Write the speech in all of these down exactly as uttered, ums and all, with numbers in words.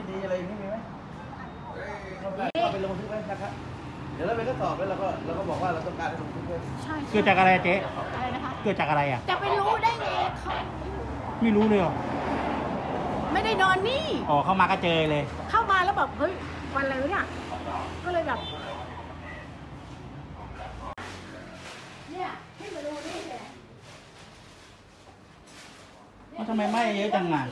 ไม่ดีอะไรนี่มีไหมเข้าไปไปลงทึกไว้นะครับเดี๋ยวเราไปก็สอบแล้วเราก็เราก็บอกว่าเราต้องการลงทึกไว้ใช่เกิดจากอะไรเจ๊อะไรนะคะเกิดจากอะไรอ่ะจะไปรู้ได้ไงเขาไม่รู้เลยหรอไม่ได้นอนนี่อ๋อเข้ามาก็เจอเลยเข้ามาแล้วแบบเฮ้ยวันอะไรเนี่ยก็เลยแบบเนี่ยให้มาดูนี่เลยว่าทำไมไหม้เยอะจังอ่ะ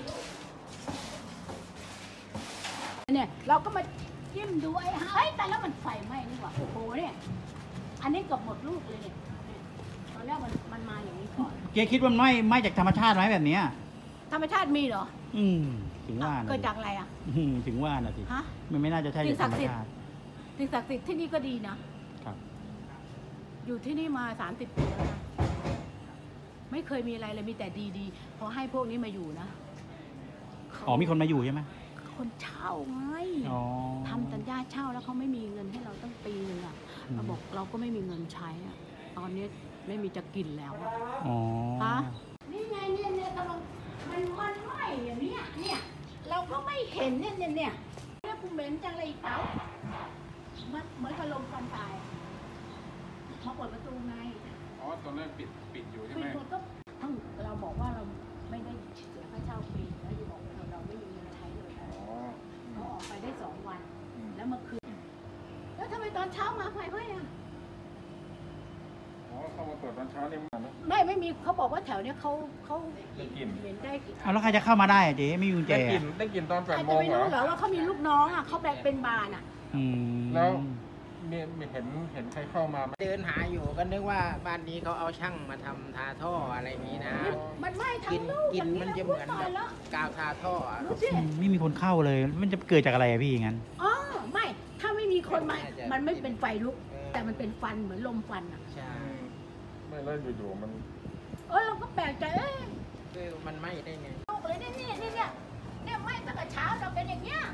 เนี่ยเราก็มาจิ้มดูไอ้เฮ้ยแต่แล้วมันไฟไหม้นี่หว่าโอ้โหเนี่ยอันนี้เกือบหมดลูกเลยเนี่ยตอนแรกมันมันมาอย่างนี้ก่อนเจ๊คิดว่าไหม้ไหม้จากธรรมชาติไหมแบบนี้ธรรมชาติมีเหรออืมถึงว่าเกิดจากอะไรอ่ะถึงว่าน่ะสิฮะมันไม่น่าจะใช่จากธรรมชาติสิ่งศักดิ์สิทธิ์ที่นี่ก็ดีนะครับอยู่ที่นี่มาสามสิบปีแล้วนะไม่เคยมีอะไรเลยมีแต่ดีๆพอให้พวกนี้มาอยู่นะอ๋อมีคนมาอยู่ใช่ไหมคนเช่าไงทำสัญญาเช่าแล้วเขาไม่มีเงินให้เราตั้งปีนึงอ่ะเราบอกเราก็ไม่มีเงินใช้อ่ะตอนนี้ไม่มีจะกินแล้วอ่ะอ๋อฮะนี่ไงเนี่ยเนี่ยกำลังมันมันไหม้อย่างเนี้ยเนี่ยเราก็ไม่เห็นเนี่ยเนี่ยเนี่ยเนี่ยกูเหม็นจังเลยเต๋ามันเหมือนกับลมควันตายมาเปิดประตูไงอ๋อตอนแรกปิดปิดอยู่ใช่ไหมปิดก็เราบอกว่าเราไม่ได้เสียค่าเช่าปีแล้วอยู่บอกเราเราไม่มีเงินใช้เลยเขาออกไปได้สองวันแล้วเมื่อคืนแล้วทำไมตอนเช้ามาไฟไหม้อะอ๋อเข้ามาเปิดตอนเช้านี่มานะไม่ไม่มีเขาบอกว่าแถวเนี้ยเขาเขาได้กลิ่นเหม็นได้กลิ่นเอาแล้วใครจะเข้ามาได้เจ๊ไม่มีกุญแจได้กลิ่นได้กลิ่นตอนแปดโมงเหรอใครจะไม่รู้เหรอว่าเขามีลูกน้องอ่ะเขาแบกเป็นบานอ่ะแล้วมีเห็นเห็นใครเข้ามาเดินหาอยู่ก็นึกว่าบ้านนี้เขาเอาช่างมาทำทาท่ออะไรอย่างนี้นะมันไหม้ทั้งลูกกินมันจะเหมือนแบบกาวทาท่อไม่มีคนเข้าเลยมันจะเกิดจากอะไรอะพี่งั้นอ๋อไม่ถ้าไม่มีคนมามันไม่เป็นไฟลุกแต่มันเป็นฟันเหมือนลมฟันอ่ะใช่ไม่แล้วอยู่ๆมันเออเราก็แปลกใจเอ้ยคือมันไหม้ได้ไงลูกเลยเนี่ยเนี่ยเนี่ยเนี่ยไหม้ตั้งแต่เช้าเราเป็นอย่างเงี้ย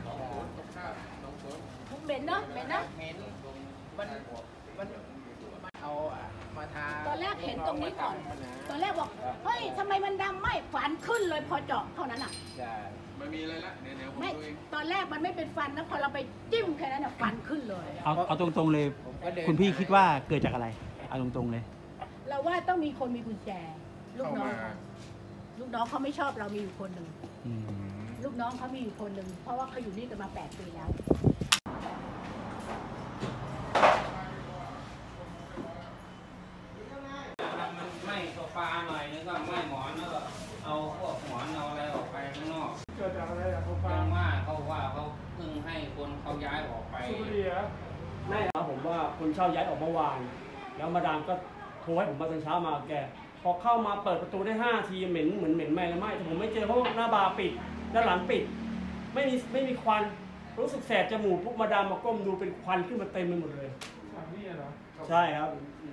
เหม็นเนาะเหม็นนะเหม็นมันมันเอามาทาตอนแรกเห็นตรงนี้ก่อนตอนแรกบอกเฮ้ยทำไมมันดำไหม้ฝันขึ้นเลยพอเจาะเท่านั้นอ่ะใช่ไม่มีอะไรละเดี๋ยวผมดูเองตอนแรกมันไม่เป็นฟันนะพอเราไปจิ้มแค่นั้นอ่ะฟันขึ้นเลยเอาเอาตรงๆเลยคุณพี่คิดว่าเกิดจากอะไรเอาตรงๆเลยเราว่าต้องมีคนมีกุญแจลูกน้องลูกน้องเขาไม่ชอบเรามีอยู่คนหนึ่งลูกน้องเขามีอยู่คนหนึ่งเพราะว่าเขาอยู่นี่กันมาแปดปีแล้วไม่โซฟาหน่อยนึงก็ไม่หมอนแล้วก็เอาพวกหมอนเอาอะไรออกไปข้างนอกเกิดจากอะไรอะโซฟาว่าเขาว่าเขาเพิ่งให้คนเขาย้ายออกไปสุริยะไม่ครับผมว่าคนเช่าย้ายออกเมื่อวานแล้วมาดามก็โทรให้ผมมาตอนเช้ามาแกพอเข้ามาเปิดประตูได้ห้าทีเหม็นเหมือนเหม็นไหม้แล้วไหม้แต่ผมไม่เจอเพราะหน้าบาร์ปิดด้านหลังปิดไม่มีไม่มีควันรู้สึกแสบจมูกพวกมาดามมาก้มดูเป็นควันขึ้นมาเต็มไปหมดเลยนี่เหรอใช่ครับ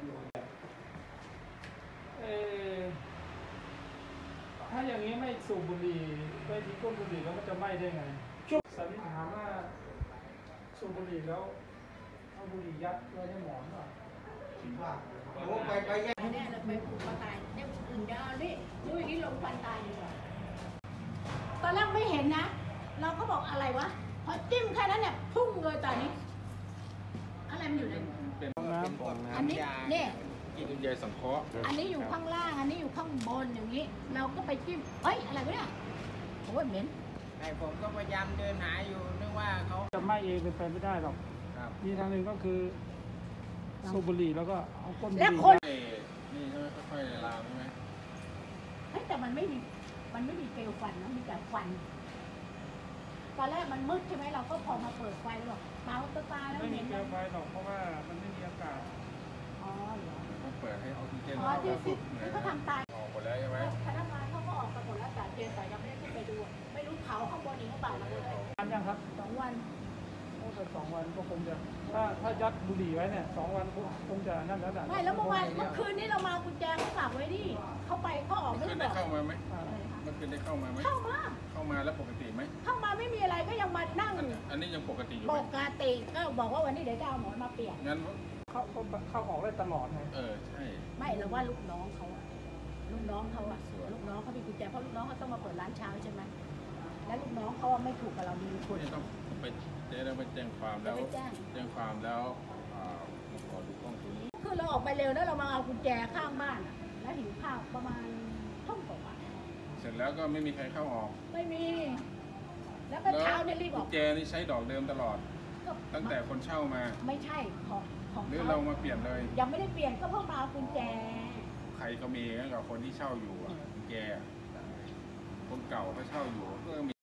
ถ้าอย่างนี้ไม่สูบบุหรี่ไม่ทิ้งก้นบุหรี่แล้วมันจะไหม้ได้ไงสันนิษฐานว่าสูบบุหรี่แล้วเอาบุหรี่ยัดไว้ในหมอนป่ะคิดว่าโอ้ไปไปแย่เนี่ยเราไปผูกคอตายเนี่ยอื่นดาวนี่ดูอย่างนี้ลงควันตายดีกว่าตอนแรกไม่เห็นนะเราก็บอกอะไรวะพอจิ้มแค่นั้นเนี่ยพุ่งเลยตอนนี้อะไรมันอยู่ในเป็นน้ำอันนี้เนี่ยกินยาสังเคราะห์อันนี้อยู่ข้างล่างอันนี้อยู่ข้างบนอย่างนี้เราก็ไปจิ้มเฮ้ยอะไรวะเนี่ยโอ้ยเหม็นไอ้ผมก็พยายามเดินหาอยู่นึกว่าเขาจะไหม้เองเป็นไปไม่ได้หรอกมีทางหนึ่งก็คือสูบบุหรี่แล้วก็เอาก้นบุหรี่แล้วคนนี่ค่อยๆลามใช่ไหมแต่มันไม่มีมันไม่มีเปลวควันนะมีแต่ควันตอนแรกมันมืดใช่ไหมเราก็พอมาเปิดไฟแล้วบอกเมาตัวตาแล้วไม่มีเปลวไฟหรอกเพราะว่ามันไม่มีอากาศอ๋อเหรอต้องเปิดให้ออกซิเจนอ๋อที่ที่เขาทำตายออกหมดแล้วใช่ไหมพนักงานเขาก็ออกกันหมดแล้วแต่เจนแต่ยังไม่ได้ขึ้นไปดูไม่รู้เผาข้างบนอีกหรือเปล่าเราเลยวันยังครับสองวันโอ้แต่สองวันก็คงจะถ้าถ้ายัดบุหรี่ไว้เนี่ยสองวันคงจะนั่นแล้วแหละไม่แล้วเมื่อวานเมื่อคืนนี้เรามากุญแจเขาฝากไว้ดิเขาไปเขาออกไม่ได้เข้ามาไหมเมื่อคืนได้เข้ามาไหมเข้ามาเข้ามาแล้วปกติไหมเข้ามาไม่มีอะไรก็ยังมานั่งอันนี้ยังปกติอยู่ปกติก็บอกว่าวันนี้เดี๋ยวจะเอาหมอนมาเปลี่ยนงั้นเข้าเข้าออกได้ตลอดไงเออใช่ไม่เราว่าลูกน้องเขาลูกน้องเขาอะลูกน้องเขามีกุญแจเพราะลูกน้องเขาต้องมาเปิดร้านเช้าใช่ไหมแล้วลูกน้องเขาไม่ถูกกับเราดีคุณนี่ต้องไปเจ๊ต้องไปแจ้งความแล้วไปแจ้งแจ้งความแล้วอ่าขอดูกล้องตัวนี้คือเราออกไปเร็วแล้วเรามาเอากุญแจข้างบ้านอะแล้วหิวข้าวประมาณทุ่มกว่าเสร็จแล้วก็ไม่มีใครเข้าออกไม่มี แล้วก็เช้าเนี่ยรีบอกุอกญแจนี่ใช้ดอกเดิมตลอดก็ตั้งแต่คนเช่ามาไม่ใช่ของของหรือเขาเรามาเปลี่ยนเลยยังไม่ได้เปลี่ยนก็เพิ่งมาเอากุญแจใครก็มีกับคนที่เช่าอยู่อะกุญแจคนเก่าเขาเช่าอยู่ก็มี